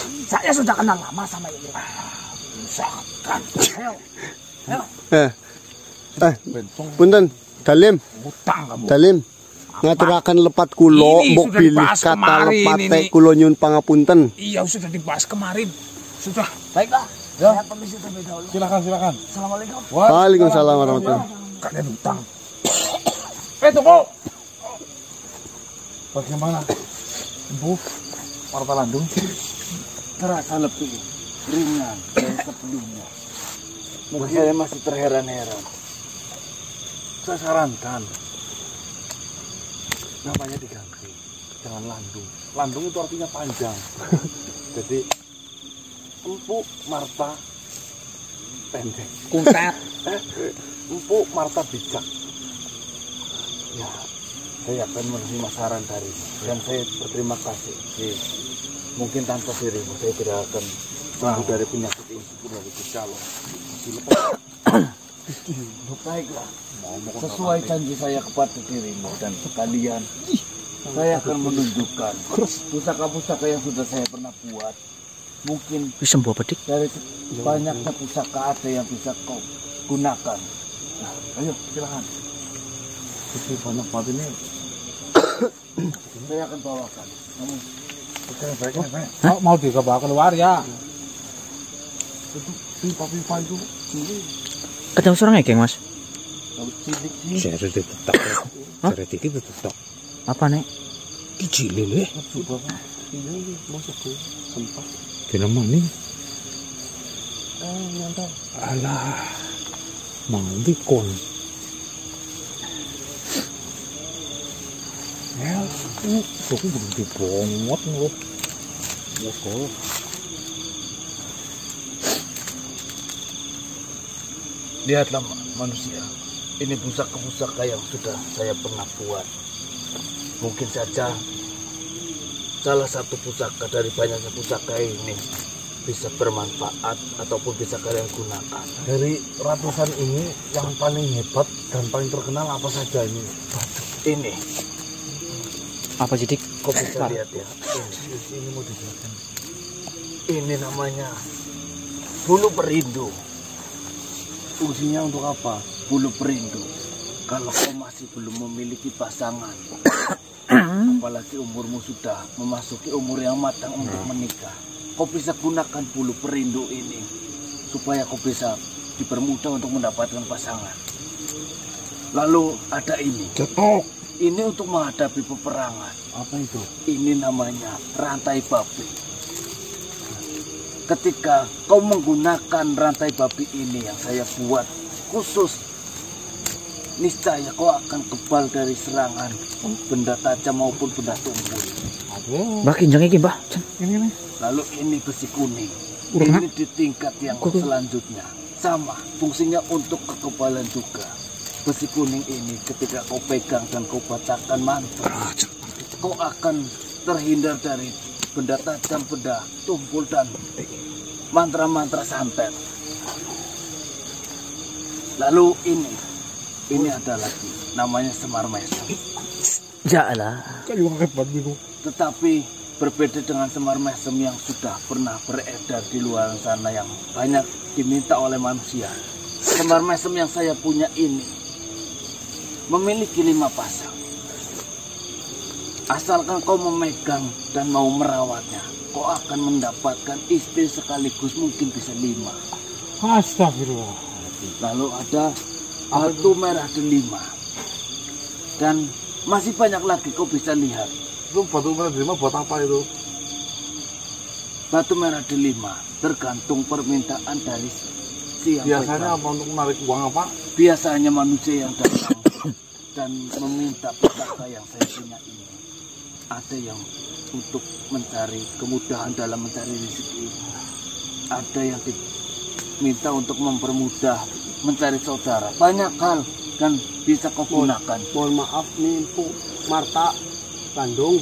Saya sudah kenal lama sama ini. Usahakan. Ayo. Punten, Dalim. Utang kamu. Dalim. Ngaturaken lepat kula mbok bilih kata lepat kula nyuwun pangapunten. Iya, sudah dibahas kemarin. Sudah. Baiklah. Ya. Saya permisi terlebih dahulu. Silakan. Assalamualaikum. Waalaikumsalam warahmatullahi wabarakatuh. Kalian utang. Tunggu. Bagaimana? Bu, Marta Landung terasa lebih ringan dari sebelumnya. Saya masih terheran-heran. Saya sarankan namanya diganti, jangan Landung. Landung itu artinya panjang. Jadi Empuk Marta pendek. Kuntet. Empuk Marta bijak. Ya, saya akan menerima saran dari dan saya berterima kasih. Mungkin tanpa dirimu saya tidak akan sembuh dari penyakit ini dari Gusti. Baiklah, sesuai janji saya kepada dirimu dan sekalian, saya akan menunjukkan pusaka-pusaka yang sudah saya pernah buat. Mungkin Bisa bawa pedik. dari banyaknya pusaka ada yang bisa kau gunakan. Nah, ayo silakan. Itu banyak banget ini. Saya akan bawakan. Namun, baik. Mau dibawa keluar ya. itu pipa-pipa itu Ketemu seorang ya, Geng, Mas? kalau cilik Saya sudah tetap. Saya dikit tetap. Apa, Nek? Kecil lele. coba Pak. Ini masuk ke sempat. Kenapa nih? Mantap. Alah. Mau dikon. Ya, itu belum dibongot loh. Wah, Lihatlah manusia, ini pusaka-pusaka yang sudah saya pernah buat. Mungkin saja salah satu pusaka dari banyaknya pusaka ini bisa bermanfaat ataupun bisa kalian gunakan. Dari ratusan ini yang paling hebat dan paling terkenal apa saja ini? Ini, Apa jadi? kau bisa lihat ya. Ini mau dijelaskan. Ini namanya bulu perindu. Fungsinya untuk apa? Bulu perindu. Kalau kau masih belum memiliki pasangan, apalagi umurmu sudah memasuki umur yang matang untuk menikah, kau bisa gunakan bulu perindu ini supaya kau bisa dipermudah untuk mendapatkan pasangan. Lalu ada ini. cetok. Ini untuk menghadapi peperangan. Apa itu? Ini namanya rantai babi. Ketika kau menggunakan rantai babi ini yang saya buat khusus, niscaya kau akan kebal dari serangan benda tajam maupun benda tumpul. Mbah kinjeng iki, Mbah. Ini. Lalu ini besi kuning. Urang, Ini di tingkat yang selanjutnya. Sama, fungsinya untuk kekebalan juga. Besi kuning ini ketika kau pegang dan kau bacakan mantra, kau akan terhindar dari benda tajam, benda tumpul dan mantra-mantra santet. Lalu ini ada lagi, namanya semar mesem. Jalah. Kayu hebat itu. Tetapi berbeda dengan semar mesem yang sudah pernah beredar di luar sana yang banyak diminta oleh manusia. Semar mesem yang saya punya ini memiliki 5 pasang. Asalkan kau memegang dan mau merawatnya, kau akan mendapatkan istri sekaligus mungkin bisa 5. Astagfirullah. Lalu ada batu merah delima. Dan masih banyak lagi kau bisa lihat. Itu batu merah delima buat apa itu? Batu merah delima tergantung permintaan dari si yang Biasanya pegang. apa untuk menarik uang apa? Biasanya manusia yang datang dan meminta pusaka yang saya punya ini. Ada yang untuk mencari kemudahan dalam mencari rezeki. Ada yang diminta untuk mempermudah mencari saudara. Banyak hal dan bisa kau gunakan. Mohon maaf nih Empuk Marta Landung.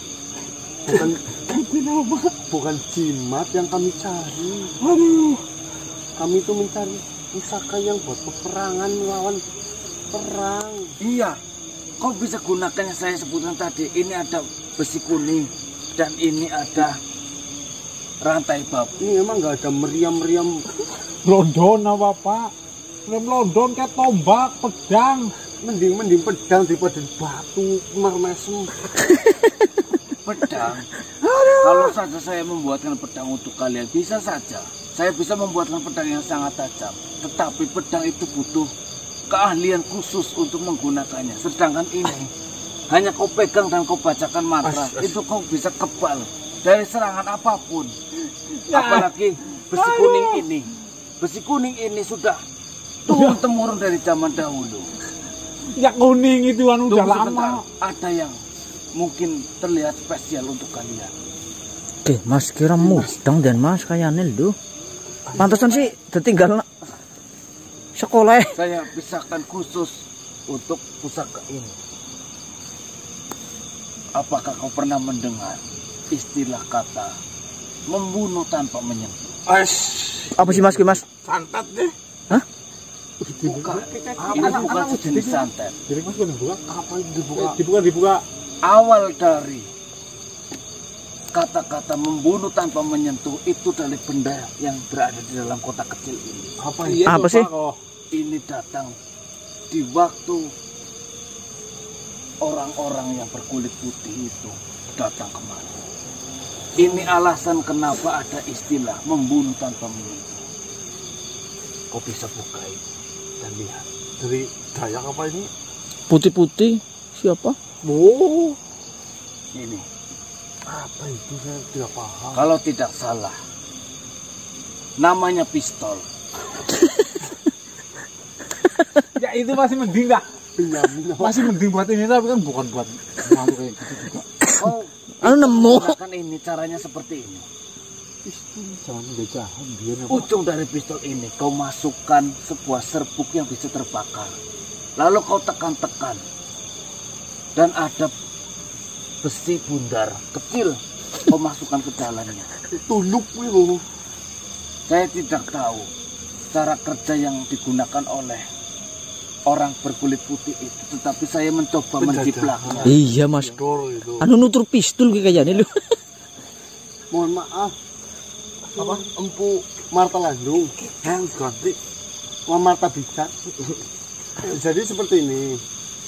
Bukan jimat yang kami cari. Aduh. Kami itu mencari pusaka yang buat peperangan melawan perang. Iya, kau bisa gunakan yang saya sebutkan tadi. Ini ada besi kuning dan ini ada rantai babi. Ini emang nggak ada meriam-meriam. London apa Pak? London kayak tombak, pedang. Mending pedang daripada batu mesem. Pedang. Kalau saja saya membuatkan pedang untuk kalian, bisa saja. Saya bisa membuatkan pedang yang sangat tajam. Tetapi pedang itu butuh keahlian khusus untuk menggunakannya. Sedangkan ini hanya kau pegang dan kau bacakan mantra, itu kau bisa kebal dari serangan apapun. Apalagi besi kuning ini. Besi kuning ini sudah turun temurun dari zaman dahulu. Ya kuning itu kan udah Tunggu lama. sebentar, ada yang mungkin terlihat spesial untuk kalian. Oke, Mas kira mudeng dan Mas kayaknya lho. Pantesan sih tertinggal sekolah. Saya pisahkan khusus untuk pusaka ini. Apakah kau pernah mendengar istilah kata membunuh tanpa menyentuh? Apa sih Mas? Santet deh. Hah? Bukan. Ini bukan sejenis santet. Jadi Mas kan dibuka? Apa yang dibuka? Dibuka. Awal dari kata-kata membunuh tanpa menyentuh itu dari benda yang berada di dalam kotak kecil ini. Apa sih? Ini datang di waktu orang-orang yang berkulit putih itu datang kemari. Ini alasan kenapa ada istilah membunuh tanpa menyentuh. Kau bisa buka itu dan lihat. Dari Dayak apa ini? Putih-putih siapa? Oh, Ini. apa itu saya tidak paham. Kalau tidak salah, namanya pistol. Ya itu masih mending dah. Benyamin. Masih mending buat ini tapi kan bukan buat makhluk kayak gitu juga. Oh, Anu nemu. kan ini caranya seperti ini. Jangan jajahan biar apa? Ujung dari pistol ini kau masukkan sebuah serbuk yang bisa terbakar. Lalu kau tekan-tekan. Dan ada besi bundar kecil kau masukkan ke dalamnya. Tuluk itu. Saya tidak tahu cara kerja yang digunakan oleh orang berkulit putih itu, tetapi saya mencoba menjiplaknya. Iya Mas. Dor itu. Anu nutur pistol kayaknya lho. Mohon maaf. Apa? Empu Marta Landung. Yang ganti. Marta Bijak. Jadi seperti ini.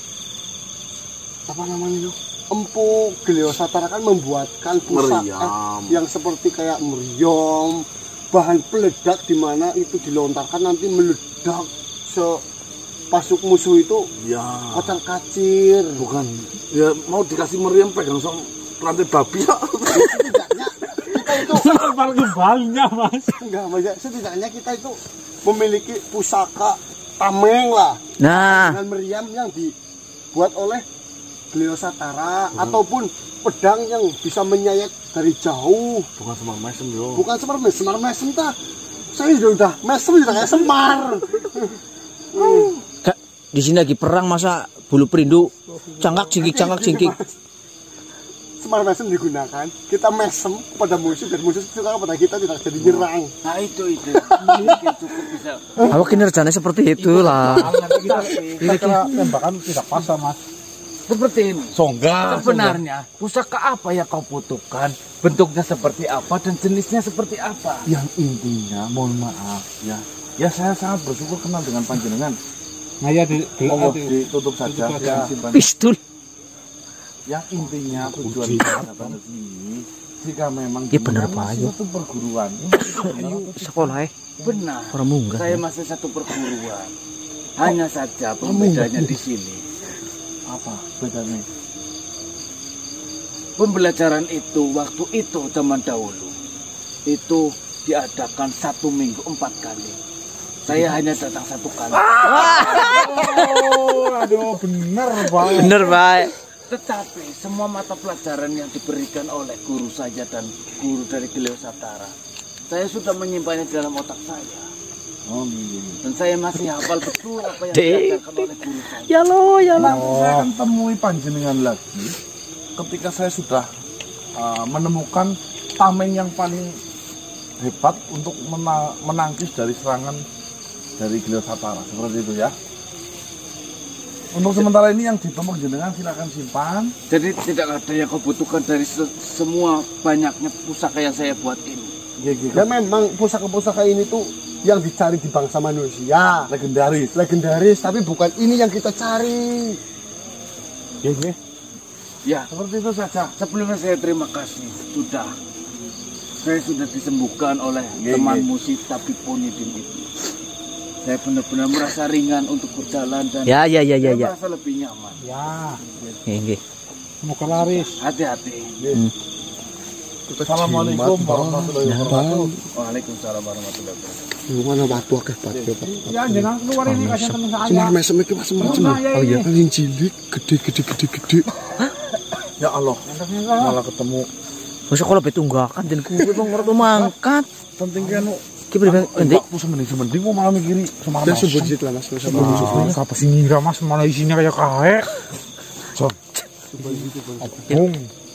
Apa namanya itu? Empu Gleosatara kan membuatkan pusaka yang seperti kayak meriam, bahan peledak di mana itu dilontarkan nanti meledak pasuk musuh itu Ya, kocar kacir. bukan. Ya mau dikasih meriam pegang sama rantai babi ya. Setidaknya kita itu Kebal-kebalnya Mas. enggak banyak. Setidaknya kita itu memiliki pusaka tameng lah Nah, dengan meriam yang dibuat oleh Gleosatara ataupun pedang yang bisa menyayat dari jauh. Bukan semar mesem yo. Bukan semar mesem tah. Saya udah mesem udah kayak semar. Kak, di sini lagi perang masa bulu perindu cangkak cingkik. Semar mesem digunakan. Kita mesem kepada musuh dan musuh suka kepada kita tidak jadi nyerang. Nah itu. Mungkin cukup bisa. Apa kinerjanya seperti itulah. Nanti kita tembakan tidak pas Mas. Seperti ini. Songgah. Sebenarnya pusaka apa yang kau butuhkan? Bentuknya seperti apa dan jenisnya seperti apa? Yang intinya mohon maaf ya. Ya saya sangat bersyukur kenal dengan panjenengan. Nah ya Ditutup saja. Ya. Pistol. Yang intinya tujuan kita datang ke sini jika memang Ya bener, masih Pak, ayo. satu perguruan Sekolah Benar. orang munggah. Saya masih satu perguruan. Hanya saja pembedanya di sini. apa bedanya? Pembelajaran itu waktu itu zaman dahulu itu diadakan 1 minggu 4 kali. Saya hanya datang 1 kali. Oh, aduh bener Pak. Bener, Pak. Tetapi semua mata pelajaran yang diberikan oleh guru saya dan guru dari Gleosatara, saya sudah menyimpannya di dalam otak saya. Oh iya. Dan saya masih hafal betul apa yang Dek. diajarkan oleh guru saya. Ya lo. Nanti saya akan temui panjenengan lagi ketika saya sudah menemukan tameng yang paling hebat untuk menangkis dari serangan dari Gleosatara seperti itu ya. Untuk sementara ini yang ditemuk jenengan silakan simpan. Jadi tidak ada yang kau butuhkan dari semua banyaknya pusaka yang saya buat ini. Ya memang pusaka-pusaka ini tuh yang dicari di bangsa manusia. Legendaris, tapi bukan ini yang kita cari. Ya, seperti itu saja. Sebelumnya saya terima kasih. Saya sudah disembuhkan oleh temanmu si Tabibonidin itu. Saya benar-benar merasa ringan untuk berjalan dan saya merasa lebih nyaman. Ya. Semoga laris. Hati-hati. Assalamualaikum warahmatullahi wabarakatuh. Waalaikumsalam warahmatullahi wabarakatuh. Gimana batu akeh batu. Ya jangan keluar ini kasih teman saya. Semar mesem iki macam-macam. Oh iya. Paling cilik, gede. Ya Allah. Malah ketemu. Masa kalau betunggakan dan kuwi bang ngerti mangkat. Penting kan Ki beri penting. aku semending mau malah mikiri sama Dan subur jit lah Mas. apa sih ngira Mas malah isinya kayak kae. Bung.